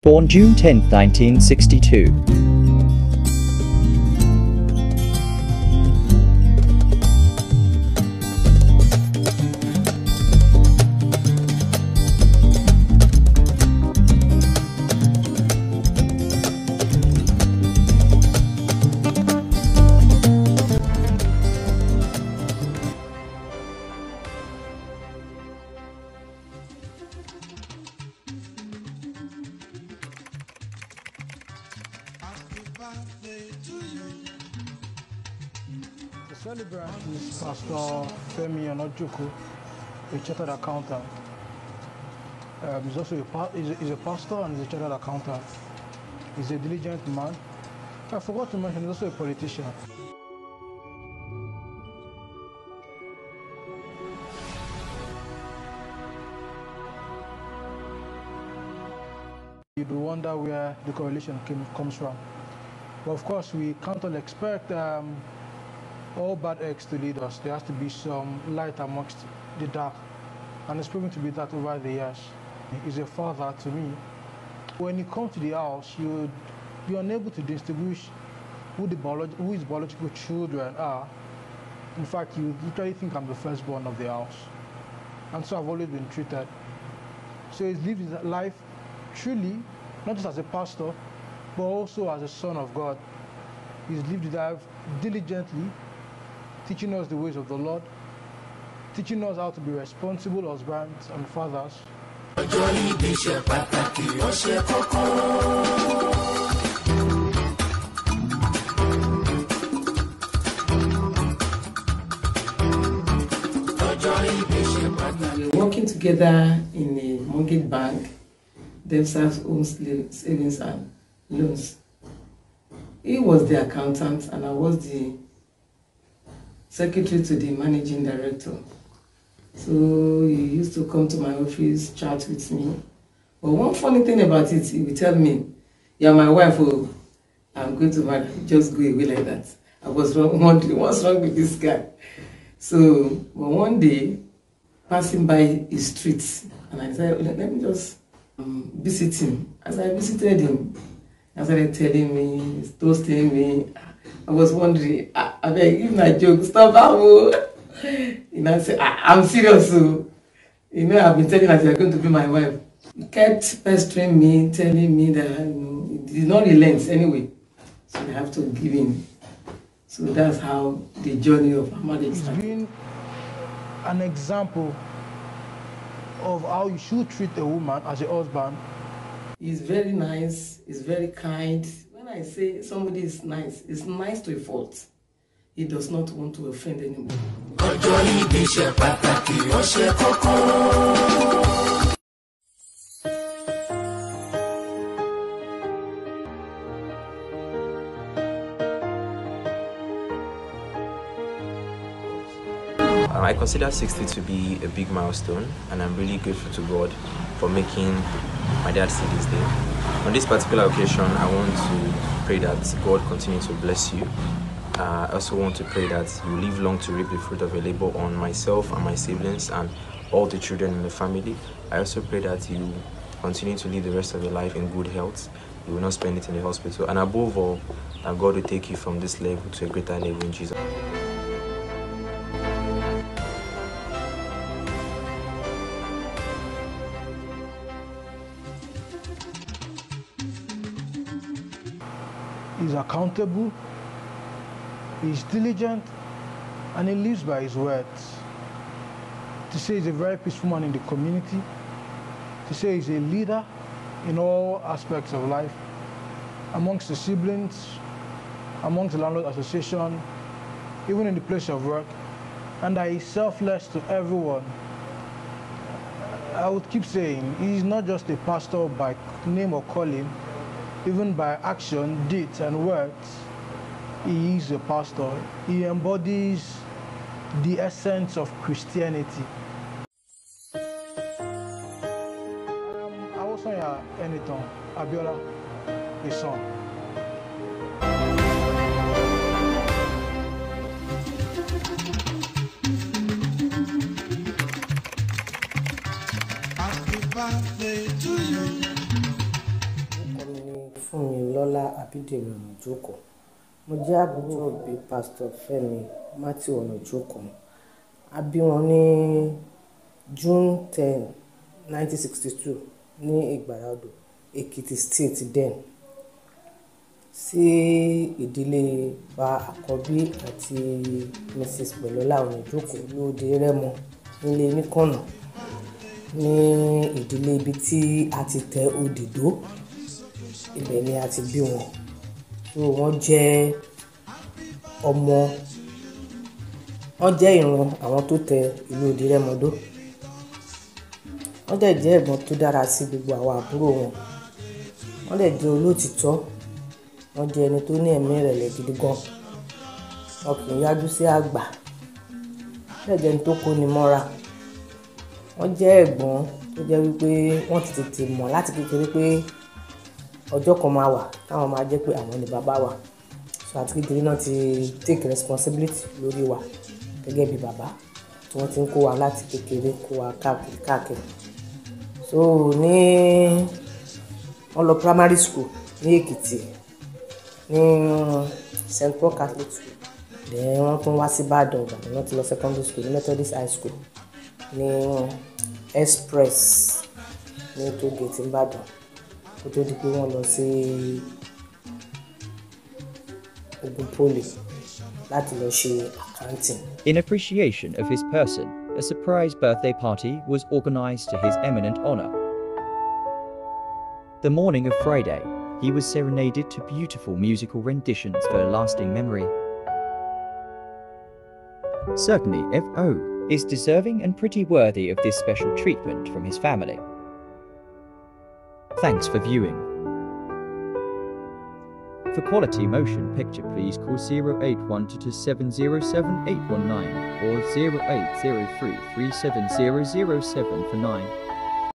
Born June 10, 1962. The celebrant is Pastor Olufemi Onajoko, a chartered accountant. He's also he's a pastor and he's a chartered accountant. He's a diligent man. I forgot to mention, he's also a politician. You do wonder where the correlation comes from. But of course, we can't all expect all bad eggs to lead us. There has to be some light amongst the dark. And it's proven to be that over the years. He's a father to me. When you come to the house, you would be unable to distinguish who his biological children are. In fact, you literally think I'm the firstborn of the house. And so I've always been treated. So he's lived his life truly, not just as a pastor, but also as a son of God. He's lived his life diligently, teaching us the ways of the Lord, teaching us how to be responsible husbands and fathers. We were working together in a mortgage bank, themselves own savings and loans. He was the accountant and I was the secretary to the managing director. So he used to come to my office, chat with me. But one funny thing about it, he would tell me, "You're my wife, oh, I'm going to marry." Just go away like that. I was wondering, what's wrong with this guy? So, but one day, passing by his streets, and I said, let me just visit him. As I visited him, he started telling me, toasting me. I was wondering, I beg, even a joke, stop that. You know, I said, I'm serious. So, you know, I've been telling her you're going to be my wife. He kept pestering me, telling me that it did not relent anyway. So I have to give in. So that's how the journey of our marriage started. He's been an example of how you should treat a woman as a husband. He's very nice, he's very kind. When I say somebody is nice, it's nice to a fault. He does not want to offend anybody. I consider 60 to be a big milestone, and I'm really grateful to God for making my dad see this day. On this particular occasion, I want to pray that God continue to bless you. I also want to pray that you live long to reap the fruit of your labor on myself and my siblings and all the children in the family. I also pray that you continue to live the rest of your life in good health. You will not spend it in the hospital. And above all, that God will take you from this level to a greater level in Jesus. He's accountable, he's diligent, and he lives by his words. To say he's a very peaceful man in the community, to say he's a leader in all aspects of life, amongst the siblings, amongst the landlord association, even in the place of work, and that he's selfless to everyone. I would keep saying, he's not just a pastor by name or calling, even by action, deeds, and words. He is a pastor. He embodies the essence of Christianity. I was on Anytime, Abiola, his son. Happy birthday to you. Fúnmilọ́lá Abídèmí Onajoko. Mo jẹ́ àbúrò òbí Pastor Fẹ́mi Mathew Onajoko. A bí wọn ní June 10, 1962 ní Ikorodu, Ekiti State then, sí ìdílé bá àkọ́bí àti Mrs. Pẹ̀lọ́lá Onajoko ní Ode-Remo nílé Níkànnà, ní ìdílé ibi tí a ti tẹ òdìdó. Ibẹ̀ ni a ti bí wọn. So wọ́n jẹ́ ìran àwọn tó tẹ ìlú Ode-Remo dó. Wọ́n dẹ̀ jẹ́ ẹ̀gbọ́n tó dára sí gbogbo àwọn àbúrò wọn. Wọ́n dẹ̀ jẹ́ olóòtítọ́. Wọ́n jẹ́ ẹni tó ní ẹ̀mí ìrẹ̀lẹ̀ gidi gan. Wọn kì í yájú sí àgbà. Wọ́n dẹ̀ jẹ́ ẹni tó kóni mọ́ra. Wọ́n jẹ́ ẹ̀gbọ́n tó jẹ́ wípé wọ́n ti tètè mọ̀ láti kékeré pé ọjọ́ kan máa wà táwọn máa jẹ́ pé àwọn ni bàbá wa. So àti kékeré náà ti take responsibility lórí wa gẹ́gẹ́ bí bàbá tí wọ́n ti ń kó wa láti kékeré kó wa káàkiri. So wọ́n lọ primary school ní Èkìtì ní St. Paul Catholic School. Then wọ́n tún wá sí Ìbàdàn. Wọ́n ti lọ secondary school ní Methodist High School ní Express ní Tógèètì Ìbàdàn. Kó tó di pé wọ́n lọ sí Ogun Poli láti lọ ṣe accounting. In appreciation of his person, a surprise birthday party was organized to his eminent honor. The morning of Friday, he was serenaded to beautiful musical renditions for a lasting memory. Certainly, F.O. is deserving and pretty worthy of this special treatment from his family. Thanks for viewing. For quality motion picture, please call 08122707819 or 0803370007 for 9.